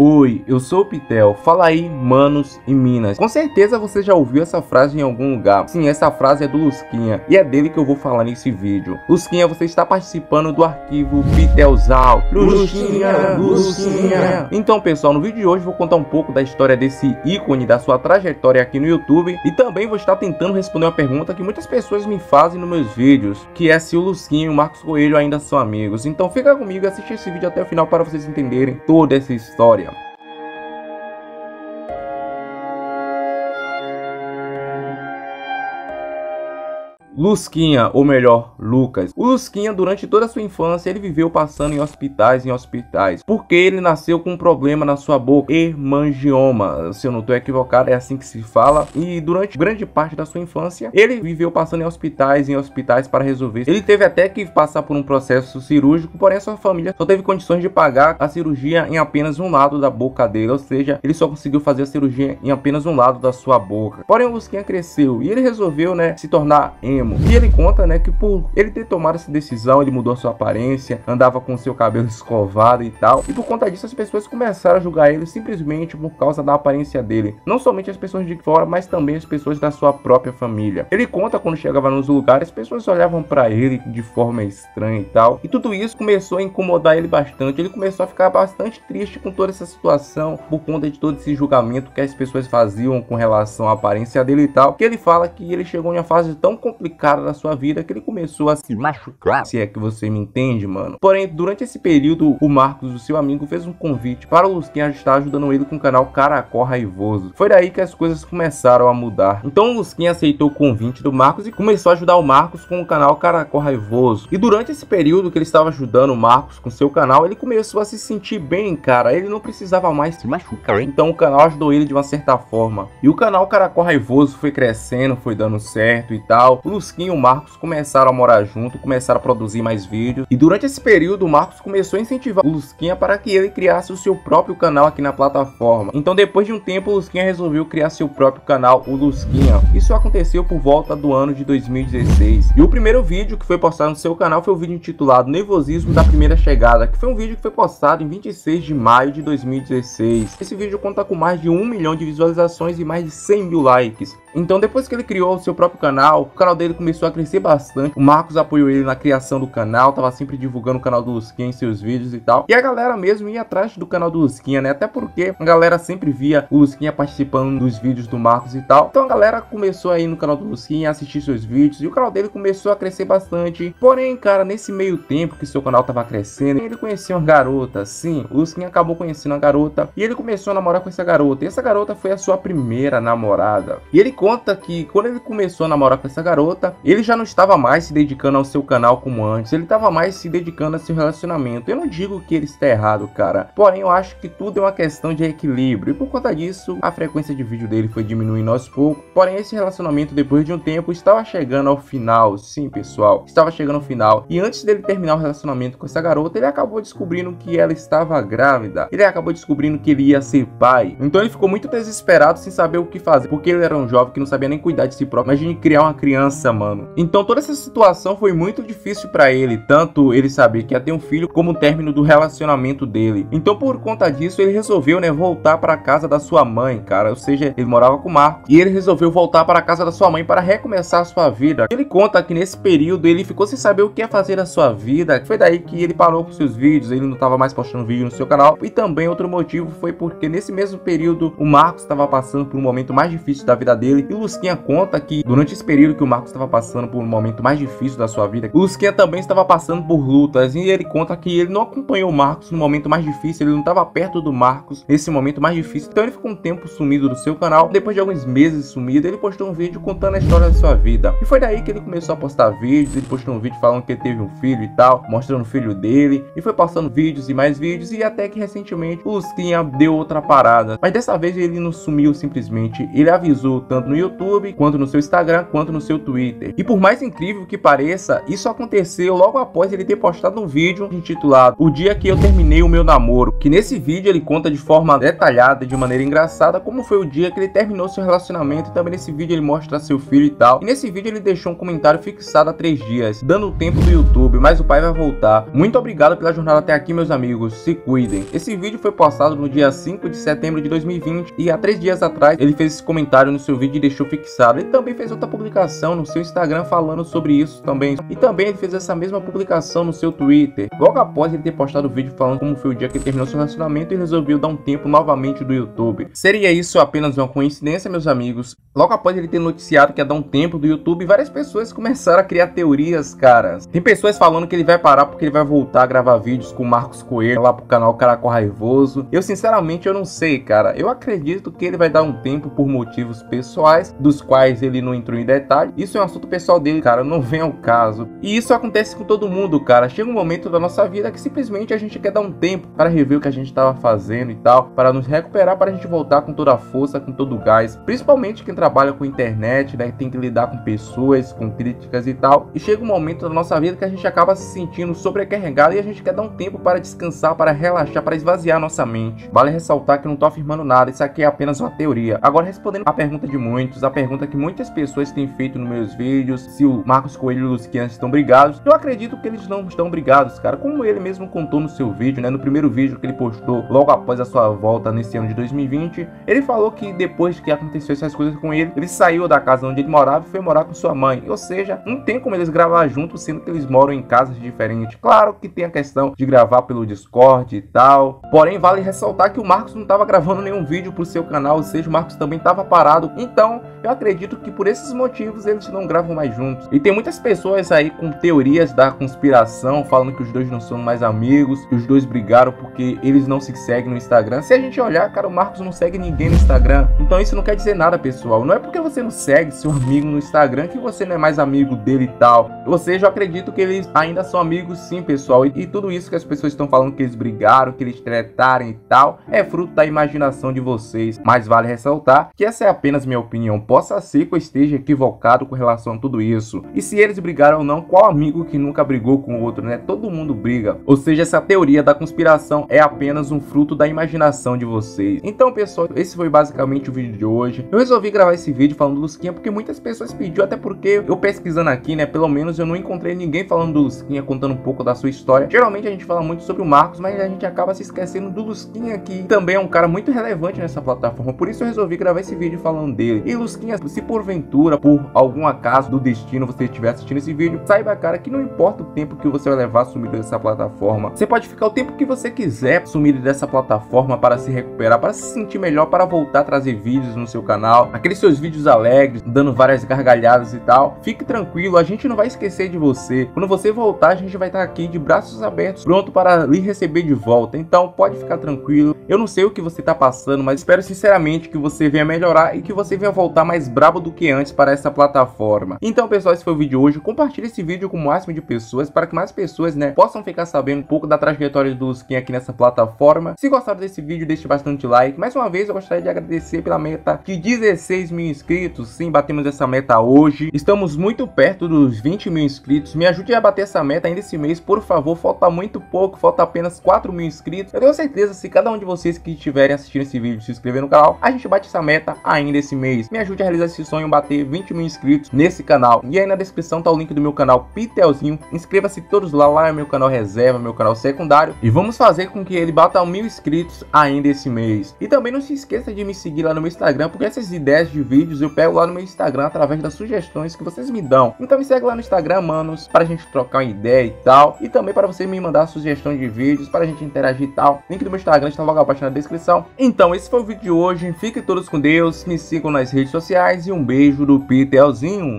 Oi, eu sou o Pitel, fala aí manos e minas. Com certeza você já ouviu essa frase em algum lugar. Sim, essa frase é do Lusquinha e é dele que eu vou falar nesse vídeo. Lusquinha, você está participando do arquivo Pitelzal. Lusquinha. Então pessoal, no vídeo de hoje vou contar um pouco da história desse ícone, da sua trajetória aqui no YouTube. E também vou estar tentando responder uma pergunta que muitas pessoas me fazem nos meus vídeos, que é se o Lusquinha e o Marcos Coelho ainda são amigos. Então fica comigo e assiste esse vídeo até o final para vocês entenderem toda essa história. Lusquinha, ou melhor, Lucas. O Lusquinha, durante toda a sua infância, ele viveu passando em hospitais, porque ele nasceu com um problema na sua boca, hemangioma, se eu não estou equivocado, é assim que se fala. E durante grande parte da sua infância, ele viveu passando em hospitais para resolver. Ele teve até que passar por um processo cirúrgico, porém a sua família só teve condições de pagar a cirurgia em apenas um lado da boca dele, ou seja, ele só conseguiu fazer a cirurgia em apenas um lado da sua boca. Porém o Lusquinha cresceu e ele resolveu, se tornar emo. E ele conta, que por ele ter tomado essa decisão, ele mudou a sua aparência, andava com seu cabelo escovado e tal. E por conta disso, as pessoas começaram a julgar ele simplesmente por causa da aparência dele. Não somente as pessoas de fora, mas também as pessoas da sua própria família. Ele conta quando chegava nos lugares, as pessoas olhavam para ele de forma estranha e tal. E tudo isso começou a incomodar ele bastante. Ele começou a ficar bastante triste com toda essa situação, por conta de todo esse julgamento que as pessoas faziam com relação à aparência dele e tal. Que ele fala que ele chegou em uma fase tão complicada da sua vida que ele começou a se machucar, se é que você me entende, mano. Porém, durante esse período, o Marcos, o seu amigo, fez um convite para o Lusquinha estar ajudando ele com o canal Caracol Raivoso. Foi daí que as coisas começaram a mudar. Então o Lusquinha aceitou o convite do Marcos e começou a ajudar o Marcos com o canal Caracol Raivoso. E durante esse período que ele estava ajudando o Marcos com seu canal, ele começou a se sentir bem, cara. Ele não precisava mais se machucar. Então o canal ajudou ele de uma certa forma. E o canal Caracol Raivoso foi crescendo, foi dando certo e tal. O Lusquinha e o Marcos começaram a morar junto, começaram a produzir mais vídeos. E durante esse período, o Marcos começou a incentivar o Lusquinha para que ele criasse o seu próprio canal aqui na plataforma. Então, depois de um tempo, o Lusquinha resolveu criar seu próprio canal, o Lusquinha. Isso aconteceu por volta do ano de 2016. E o primeiro vídeo que foi postado no seu canal foi o vídeo intitulado Nervosismo da Primeira Chegada, que foi um vídeo que foi postado em 26 de maio de 2016. Esse vídeo conta com mais de 1 milhão de visualizações e mais de 100 mil likes. Então, depois que ele criou o seu próprio canal, o canal dele começou a crescer bastante. O Marcos apoiou ele na criação do canal, tava sempre divulgando o canal do Lusquinha em seus vídeos e tal. E a galera mesmo ia atrás do canal do Lusquinha, Até porque a galera sempre via o Lusquinha participando dos vídeos do Marcos e tal. Então a galera começou a ir no canal do Lusquinha, assistir seus vídeos, e o canal dele começou a crescer bastante. Porém, cara, nesse meio tempo que seu canal tava crescendo, ele conheceu uma garota. Sim, o Lusquinha acabou conhecendo uma garota e ele começou a namorar com essa garota. E essa garota foi a sua primeira namorada. E ele conta que quando ele começou a namorar com essa garota, ele já não estava mais se dedicando ao seu canal como antes. Ele estava mais se dedicando a seu relacionamento. Eu não digo que ele está errado, cara. Porém, eu acho que tudo é uma questão de equilíbrio. E por conta disso, a frequência de vídeo dele foi diminuindo aos poucos. Porém, esse relacionamento, depois de um tempo, estava chegando ao final. Sim, pessoal, estava chegando ao final. E antes dele terminar o relacionamento com essa garota, ele acabou descobrindo que ela estava grávida. Ele acabou descobrindo que ele ia ser pai. Então ele ficou muito desesperado sem saber o que fazer, porque ele era um jovem que não sabia nem cuidar de si próprio. Imagine criar uma criança, mano. Então toda essa situação foi muito difícil pra ele, tanto ele saber que ia ter um filho, como o término do relacionamento dele. Então por conta disso, ele resolveu, voltar pra casa da sua mãe, cara. Ou seja, ele morava com o Marcos e ele resolveu voltar para a casa da sua mãe para recomeçar a sua vida. Ele conta que nesse período ele ficou sem saber o que ia fazer da sua vida. Foi daí que ele parou com seus vídeos, ele não estava mais postando vídeo no seu canal. E também outro motivo foi porque nesse mesmo período o Marcos estava passando por um momento mais difícil da vida dele. E o Lusquinha conta que durante esse período que o Marcos estava passando por um momento mais difícil da sua vida, o Lusquinha também estava passando por lutas. E ele conta que ele não acompanhou o Marcos no momento mais difícil, ele não estava perto do Marcos nesse momento mais difícil. Então ele ficou um tempo sumido do seu canal. Depois de alguns meses sumido, ele postou um vídeo contando a história da sua vida. E foi daí que ele começou a postar vídeos. Ele postou um vídeo falando que ele teve um filho e tal, mostrando o filho dele, e foi postando vídeos e mais vídeos. E até que recentemente o Lusquinha deu outra parada, mas dessa vez ele não sumiu simplesmente. Ele avisou tanto no YouTube, quanto no seu Instagram, quanto no seu Twitter. Twitter. E por mais incrível que pareça, isso aconteceu logo após ele ter postado um vídeo intitulado O Dia Que Eu Terminei o Meu Namoro, que nesse vídeo ele conta de forma detalhada, de maneira engraçada, como foi o dia que ele terminou seu relacionamento, e também nesse vídeo ele mostra seu filho e tal. E nesse vídeo ele deixou um comentário fixado há 3 dias, dando o tempo do YouTube, mas o pai vai voltar. Muito obrigado pela jornada até aqui, meus amigos, se cuidem. Esse vídeo foi postado no dia 5 de setembro de 2020 e há 3 dias atrás ele fez esse comentário no seu vídeo e deixou fixado. Ele também fez outra publicação no seu Instagram falando sobre isso também. E também ele fez essa mesma publicação no seu Twitter, logo após ele ter postado o vídeo falando como foi o dia que ele terminou seu relacionamento e resolveu dar um tempo novamente do YouTube. Seria isso apenas uma coincidência, meus amigos? Logo após ele ter noticiado que ia dar um tempo do YouTube, várias pessoas começaram a criar teorias, cara. Tem pessoas falando que ele vai parar porque ele vai voltar a gravar vídeos com o Marcos Coelho lá pro canal Caracol Raivoso. Eu sinceramente eu não sei, cara. Eu acredito que ele vai dar um tempo por motivos pessoais, dos quais ele não entrou em detalhe. Isso é um assunto pessoal dele, cara, não vem ao caso. E isso acontece com todo mundo, cara. Chega um momento da nossa vida que simplesmente a gente quer dar um tempo para rever o que a gente estava fazendo e tal, para nos recuperar, para a gente voltar com toda a força, com todo o gás. Principalmente quem trabalha com internet, né, tem que lidar com pessoas, com críticas e tal. E chega um momento da nossa vida que a gente acaba se sentindo sobrecarregado e a gente quer dar um tempo para descansar, para relaxar, para esvaziar a nossa mente. Vale ressaltar que eu não tô afirmando nada, isso aqui é apenas uma teoria. Agora, respondendo a pergunta de muitos, a pergunta que muitas pessoas têm feito nos meus vídeos, se o Marcos Coelho e o Lusquian estão brigados, eu acredito que eles não estão brigados, cara. Como ele mesmo contou no seu vídeo, né, no primeiro vídeo que ele postou logo após a sua volta nesse ano de 2020, ele falou que depois que aconteceu essas coisas com ele saiu da casa onde ele morava e foi morar com sua mãe. Ou seja, não tem como eles gravar juntos, sendo que eles moram em casas diferentes. Claro que tem a questão de gravar pelo Discord e tal, porém vale ressaltar que o Marcos não estava gravando nenhum vídeo pro seu canal, ou seja, o Marcos também estava parado. Então eu acredito que por esses motivos eles não gravam mais juntos. E tem muitas pessoas aí com teorias da conspiração, falando que os dois não são mais amigos, que os dois brigaram porque eles não se seguem no Instagram. Se a gente olhar, cara, o Marcos não segue ninguém no Instagram. Então isso não quer dizer nada, pessoal. Não é porque você não segue seu amigo no Instagram que você não é mais amigo dele e tal. Ou seja, eu acredito que eles ainda são amigos sim, pessoal. E tudo isso que as pessoas estão falando que eles brigaram, que eles tretaram e tal, é fruto da imaginação de vocês. Mas vale ressaltar que essa é apenas minha opinião. Possa ser que eu esteja equivocado com relação a tudo isso. E se eles brigaram ou não, qual amigo que nunca brigou com o outro, né? Todo mundo briga. Ou seja, essa teoria da conspiração é apenas um fruto da imaginação de vocês. Então, pessoal, esse foi basicamente o vídeo de hoje. Eu resolvi gravar esse vídeo falando do Lusquian porque muitas pessoas pediu, até porque eu pesquisando aqui, né, pelo menos eu não encontrei ninguém falando do Lusquian, contando um pouco da sua história. Geralmente a gente fala muito sobre o Marcos, mas a gente acaba se esquecendo do Lusquian, que também é um cara muito relevante nessa plataforma. Por isso eu resolvi gravar esse vídeo falando dele. E Lusquian, se porventura, por algum acaso do destino, você estiver assistindo esse vídeo, saiba, cara, que não importa o tempo que você vai levar sumido dessa plataforma. Você pode ficar o tempo que você quiser sumido dessa plataforma para se recuperar, para se sentir melhor, para voltar a trazer vídeos no seu canal, aqueles seus vídeos alegres, dando várias gargalhadas e tal. Fique tranquilo, a gente não vai esquecer de você. Quando você voltar, a gente vai estar aqui de braços abertos, pronto para lhe receber de volta. Então pode ficar tranquilo. Eu não sei o que você está passando, mas espero sinceramente que você venha melhorar e que você venha voltar mais brabo do que antes para essa plataforma. Então, pessoal, esse foi o vídeo de hoje. Compartilhe esse vídeo com o máximo de pessoas, para que mais pessoas, né, possam ficar sabendo um pouco da trajetória do Lusquian aqui nessa plataforma. Se gostaram desse vídeo, deixe bastante like. Mais uma vez, eu gostaria de agradecer pela meta de 16 mil inscritos. Sim, batemos essa meta hoje. Estamos muito perto dos 20 mil inscritos. Me ajude a bater essa meta ainda esse mês, por favor. Falta muito pouco, falta apenas 4 mil inscritos. Eu tenho certeza, se cada um de vocês que estiverem assistindo esse vídeo se inscrever no canal, a gente bate essa meta ainda esse mês. Me ajude a realizar esse sonho, bater 20 mil inscritos nesse canal. E aí na descrição tá o link do meu canal Pitelzinho. Inscreva-se todos lá, lá é meu canal reserva, meu canal secundário. E vamos fazer com que ele bata 1000 inscritos ainda esse mês. E também não se esqueça de me seguir lá no meu Instagram, porque essas ideias de vídeos eu pego lá no meu Instagram através das sugestões que vocês me dão. Então me segue lá no Instagram, manos, para a gente trocar uma ideia e tal. E também para você me mandar sugestão de vídeos, para a gente interagir e tal. Link do meu Instagram está logo abaixo na descrição. Então esse foi o vídeo de hoje. Fiquem todos com Deus, me sigam nas redes sociais e um beijo do Pitelzinho.